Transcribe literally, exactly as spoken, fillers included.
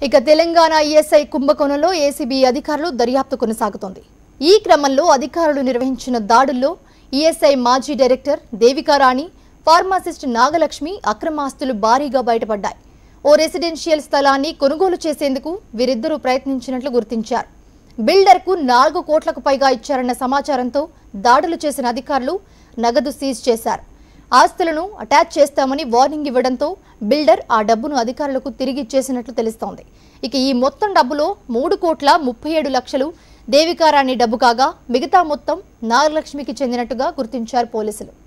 ఇక తెలంగాణ ఈఎస్ఐ కుంభకోణంలో ఏసీబీ అధికారులు దర్యాప్తు కొనసాగుతోంది. ఈ క్రమంలో అధికారులు నిర్వహించిన దాడుల్లో ఈఎస్ఐ మాజీ డైరెక్టర్ దేవికారాణి, ఫార్మాసిస్ట్ నాగలక్ష్మి అక్రమాస్తులు భారీగా బయటపడ్డాయి. ఓ రెసిడెన్షియల్ స్థలాన్ని కొనుగోలు చేసేందుకు వీరిద్దరూ ప్రయత్నించినట్లు గుర్తించారు. బిల్డర్కు నాలుగు కోట్లకు పైగా ఇచ్చారన్న సమాచారంతో దాడులు చేసిన అధికారులు నగదు సీజ్ చేశారు. ఆస్తులను అటాచ్ చేస్తామని వార్నింగ్ ఇవ్వడంతో బిల్డర్ ఆ డబ్బును అధికారులకు తిరిగి ఇచ్చేసినట్లు తెలుస్తోంది. ఇక ఈ మొత్తం డబ్బులో మూడు కోట్ల ముప్పై ఏడు లక్షలు దేవికారాణి డబ్బు కాగా మిగతా మొత్తం నాగలక్ష్మికి చెందినట్టుగా గుర్తించారు పోలీసులు.